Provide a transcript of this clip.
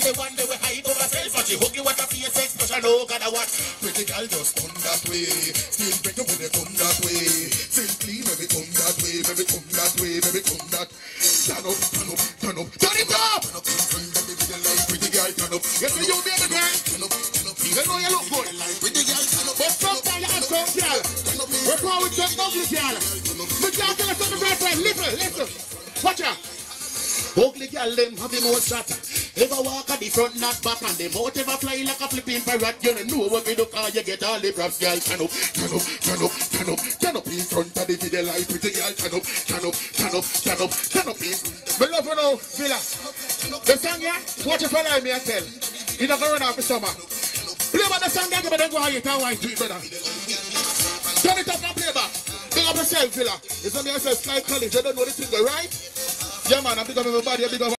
the one that we hide over self, but she hug you with a face expression, oh God, what? Pretty girl just come that way, still better when they come that way. Still clean, maybe come that way, maybe come that way, maybe come that. Turn up, turn up, turn up, turn it up! Turn up, pretty girl, turn up. Yes, you baby girl. Turn up, turn up. You know you look good. Pretty girl, turn up. But sometimes you have some girl. We're going with some ugly girl. But you have to let something right there. Listen. Watch out. Ugly girl, them have the most shot. Ever walk at the front, not back, and them out ever fly like a flipping parrot. You don't know what we do, cause you get all the props, girl. Turn up, turn up, turn up, turn up, turn up in front of the video light. Pretty girl, turn up, turn up, turn up, turn up, turn up in. Me love you now, Villa. The song, yeah? Watch it for me, I tell. You don't go run off the summer. Play about the song, but then go ahead and wine to it, brother. Turn it up and play back. Big up yourself, Villa. It's on me, I say, Sky College. You don't know the thing, right? Yeah, man, I'm big up everybody. I'm big up.